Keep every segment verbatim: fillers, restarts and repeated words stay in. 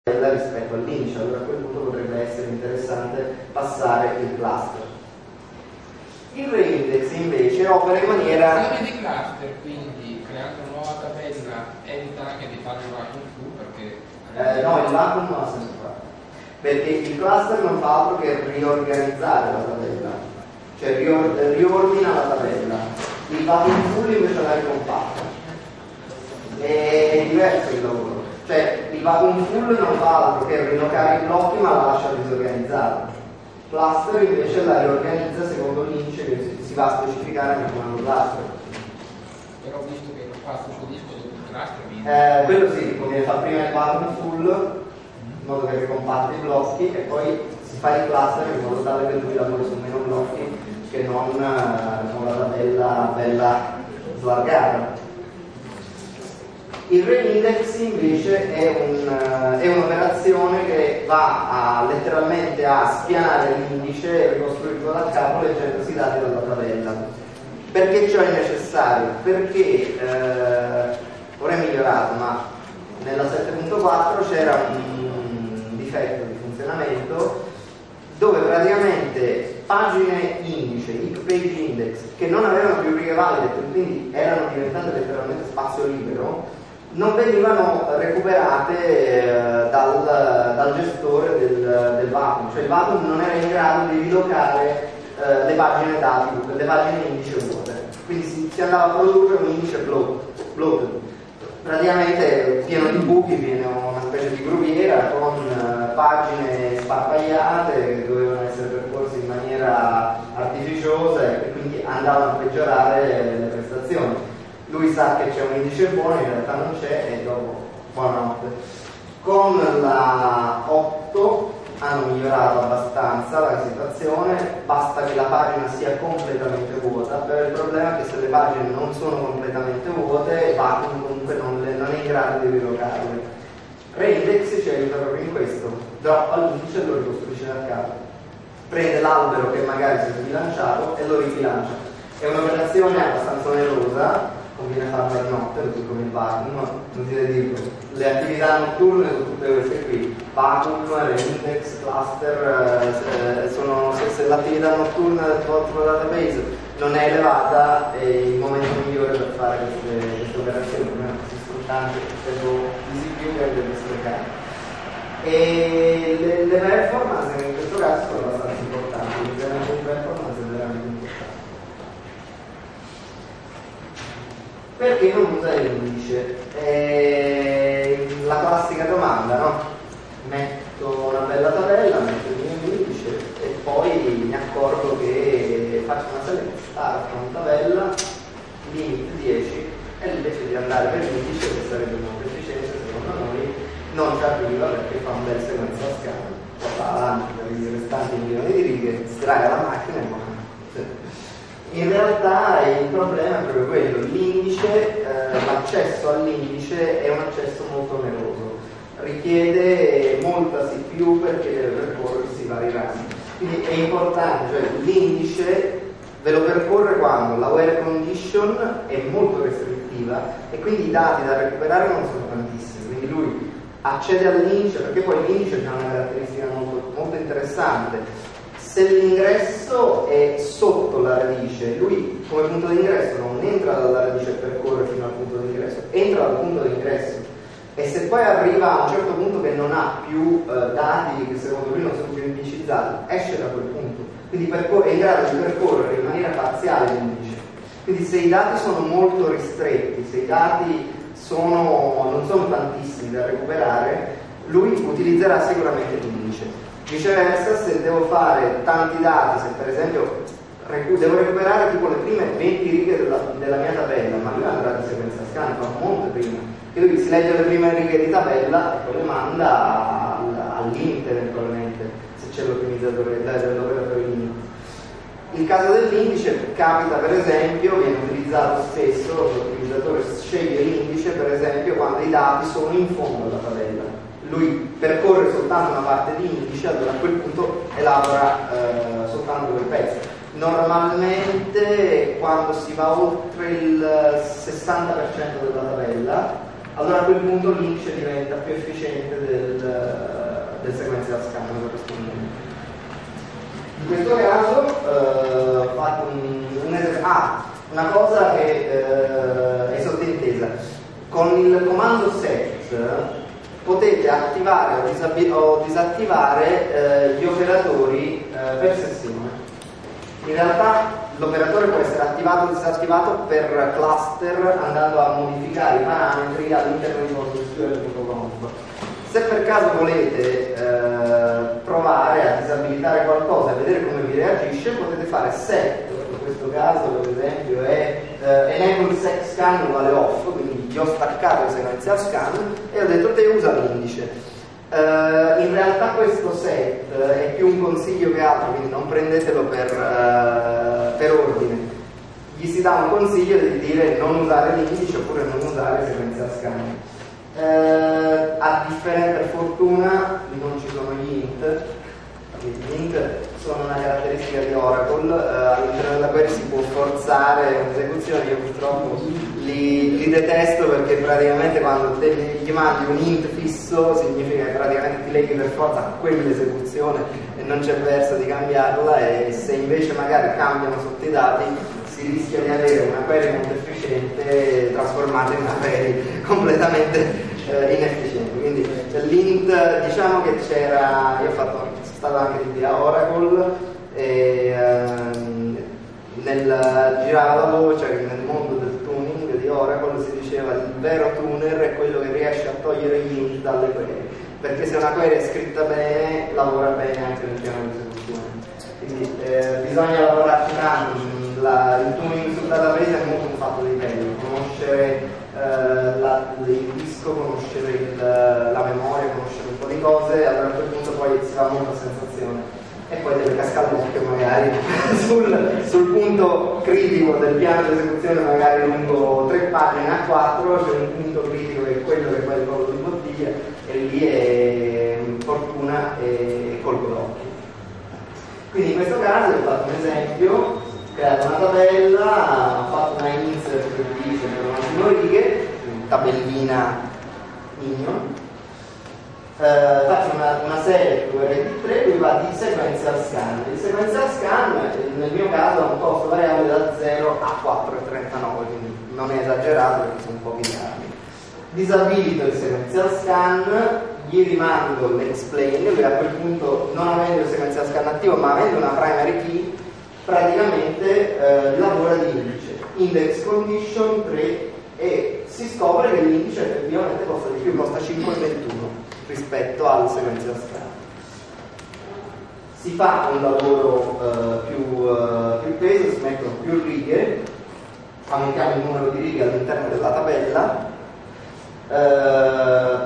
rispetto all'indice, allora a quel punto potrebbe essere interessante passare il cluster. Il reindex invece opera in maniera... Se vedi cluster, quindi creando una nuova tabella, evita anche di fare il vacuum fu, perché... Eh, no, il vacuum non ha senso fare, perché il cluster non fa altro che riorganizzare la tabella, cioè rior riordina la tabella. Il vacuum full invece la ricompatta. È diverso il lavoro. Cioè il vacuum full non fa altro che rilocare i blocchi ma la lascia disorganizzata. Cluster invece la riorganizza secondo l'indice che si va a specificare nel comando cluster. Però ho visto che lo fa sul suo disco dopo il cluster eh, quello sì, conviene fare prima il vacuum full in modo che ricompatta i blocchi e poi si fa il cluster in modo tale che lui lavori su meno blocchi che non con la tabella bella slargata. Il reindex invece è un'operazione un che va a, letteralmente a spianare l'indice e ricostruirlo da capo leggendosi i dati dalla tabella. Perché ciò è necessario? Perché eh, ora è migliorato, ma nella sette punto quattro c'era un difetto di funzionamento dove praticamente pagine indice, page index, che non avevano più righe valide e quindi erano diventate letteralmente spazio libero, non venivano recuperate eh, dal, dal gestore del, del vacuum, cioè il vacuum non era in grado di rilocare eh, le pagine dati, le pagine indice vuote, quindi si, si andava a produrre un indice bloated, praticamente pieno di buchi, pieno una specie di gruviera con eh, pagine sparpagliate che dovevano essere percorse in maniera artificiosa e quindi andavano a peggiorare le prestazioni. Lui sa che c'è un indice buono, in realtà non c'è e dopo buonanotte. Con la otto hanno migliorato abbastanza la situazione, basta che la pagina sia completamente vuota, però il problema è che se le pagine non sono completamente vuote, Vacuum comunque non, le, non è in grado di rilocarle. Reindex ci aiuta proprio in questo, droppa l'indice e lo ricostruisce da capo. Prende l'albero che magari si è sbilanciato e lo ribilancia. È un'operazione abbastanza onerosa, conviene farla di notte, così come il vacuum, non si deve dirlo. Le attività notturne sono tutte queste qui, vacuum, reindex, cluster, eh, sono, se, se l'attività notturna del vostro database non è elevata è il momento migliore per fare queste, queste operazioni, questi sfruttanti per easy view e delle sprecate. E le, le performance in questo caso sono abbastanza importanti, l'incremento di performance è veramente importante. Perché non usa l'indice? È la classica domanda, no? Metto una bella tabella, metto il mio indice e poi mi accorgo che faccio una select start con tabella, limit dieci e invece di andare per l'indice, che sarebbe molto efficiente secondo noi, non ci arriva perché fa un bel sequenza a scala, va avanti per i restanti milioni di righe, estrae la macchina e va. In realtà il problema è proprio quello, l'indice, eh, l'accesso all'indice è un accesso molto oneroso, richiede molta C P U perché deve percorrersi vari rami. Quindi è importante, cioè l'indice ve lo percorre quando la where condition è molto restrittiva e quindi i dati da recuperare non sono tantissimi, quindi lui accede all'indice perché poi l'indice ha una caratteristica molto, molto interessante. Se l'ingresso è sotto la radice, lui come punto di ingresso non entra dalla radice e percorre fino al punto di ingresso, entra dal punto di ingresso e se poi arriva a un certo punto che non ha più eh, dati che secondo lui non sono più indicizzati, esce da quel punto, quindi è in grado di percorrere in maniera parziale l'indice. Quindi se i dati sono molto ristretti, se i dati sono, non sono tantissimi da recuperare, lui utilizzerà sicuramente l'indice. Viceversa, se devo fare tanti dati, se per esempio recu devo recuperare tipo le prime venti righe della, della mia tabella, ma lui andrà di sequenza scan, fa molte prima, e lui si legge le prime righe di tabella e poi le manda al, al limit eventualmente, se c'è l'ottimizzatore dell'operatore limit. Il caso dell'indice capita per esempio, viene utilizzato spesso, l'ottimizzatore sceglie l'indice per esempio quando i dati sono in fondo alla tabella. Lui percorre soltanto una parte di indice, allora a quel punto elabora eh, soltanto quel pezzo. Normalmente quando si va oltre il sessanta per cento della tabella allora a quel punto l'indice diventa più efficiente del, del sequenzial scan corrispondente. In questo caso eh, fatto un, un esempio, ah, una cosa che eh, è sottintesa: con il comando set potete attivare o, disabi- o disattivare eh, gli operatori eh, per sessione. In realtà l'operatore può essere attivato o disattivato per cluster andando a modificare i parametri all'interno di PostgreSQL punto conf. Se per caso volete eh, provare a disabilitare qualcosa e vedere come vi reagisce, potete fare set. In questo caso per esempio è eh, enable sec scan uguale off, quindi gli ho staccato il sequenzial scan e ho detto te usa l'indice. Uh, in realtà questo set è più un consiglio che altro, quindi non prendetelo per, uh, per ordine. Gli si dà un consiglio di dire non usare l'indice oppure non usare il sequenzial scan. Uh, a differenza, per fortuna non ci sono gli int. Gli int sono una caratteristica di Oracle, uh, all'interno della query si può forzare un'esecuzione. Io purtroppo li, li detesto perché praticamente quando te gli mandi un int fisso significa che praticamente ti leghi per forza a quell'esecuzione e non c'è verso di cambiarla, e se invece magari cambiano sotto i dati si rischia di avere una query molto efficiente trasformata in una query completamente eh, inefficiente. Quindi l'int, diciamo che c'era, io ho fatto, sono stato anche di a Oracle e ehm, nel girava la voce che nel mondo del tuning di Oracle si diceva il vero tuner è quello che riesce a togliere gli int dalle query, perché se una query è scritta bene lavora bene anche nel piano di esecuzione. Quindi eh, bisogna lavorarci tanto. La, il tuning sul database è molto un fatto di livello, conoscere eh, la, il disco, conoscere il, la memoria, conoscere un po' di cose, allora a quel punto poi si va molto a sensazione e poi deve cascare l'occhio magari sul, sul punto critico del piano di esecuzione, magari lungo tre pagine a quattro c'è un punto critico che è quello che poi è il collo di bottiglia, e lì è fortuna e colpo d'occhio. Quindi in questo caso ho fatto un esempio, ho creato una tabella, ho fatto una insert che dice per una righe, tabellina minion. Uh, faccio una, una serie due di tre, qui va di sequenzial scan. Il sequenzial scan nel mio caso ha un costo variabile da zero a quattro virgola trentanove, quindi non è esagerato perché sono pochi dati. Disabilito il sequenzial scan, gli rimando l'explain, lui a quel punto, non avendo il sequenzial scan attivo ma avendo una primary key, praticamente eh, lavora di indice, index condition tre, e si scopre che l'indice effettivamente costa di più, costa cinque virgola ventuno rispetto al sequenzial scan. Si fa un lavoro eh, più, eh, più peso, si mettono più righe, aumentiamo il numero di righe all'interno della tabella, eh,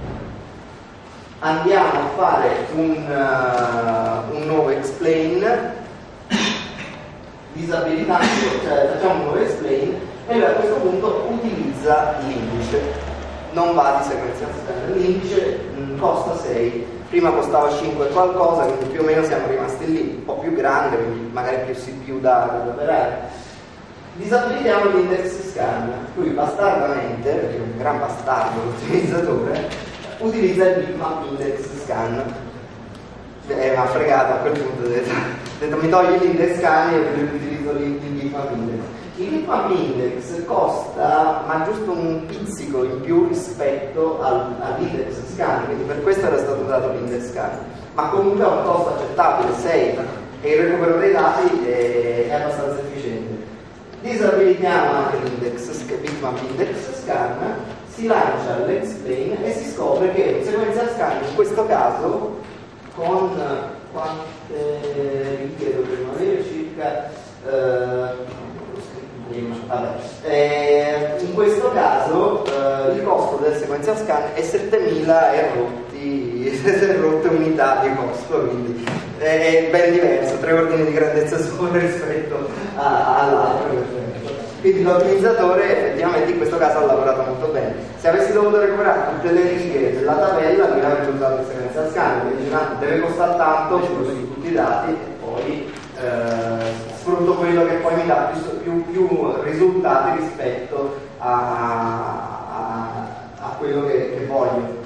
andiamo a fare un, uh, un nuovo explain, disabilitando, cioè facciamo un nuovo explain, e lui a questo punto utilizza l'indice. Non va di sequenzial scan, l'indice mh, costa sei, prima costava cinque e qualcosa, quindi più o meno siamo rimasti lì, un po' più grande, quindi magari più C P U da, da operare. Disabilitiamo l'index scan, lui bastardamente, perché è un gran bastardo l'utilizzatore, utilizza il bitmap index scan. E mi ha fregato a quel punto, ho detto, ho detto mi togli l'index scan e io utilizzo il bitmap index. Il bitmap index costa ma giusto un pizzico in più rispetto al, all'index scan, quindi per questo era stato dato l'index scan, ma comunque ha un costo accettabile, sei, e il recupero dei dati è, è abbastanza efficiente. Disabilitiamo anche l'index bitmap index scan, si lancia l'explain e si scopre che un sequenzial scan in questo caso con quante righe dovremmo avere circa eh, Vabbè. Eh, in questo caso eh, il costo del sequenzial scan è settemila e rotti, rotte unità di costo, quindi è ben diverso, tre ordini di grandezza sopra rispetto all'altro. Quindi l'ottimizzatore effettivamente in questo caso ha lavorato molto bene. Se avessi dovuto recuperare tutte le righe della tabella mi avrebbe usato il sequenzial scan, quindi deve costare tanto, uso tutti i dati e poi eh, sfrutto quello che poi mi dà più, più, più risultati rispetto a, a, quello che, che voglio.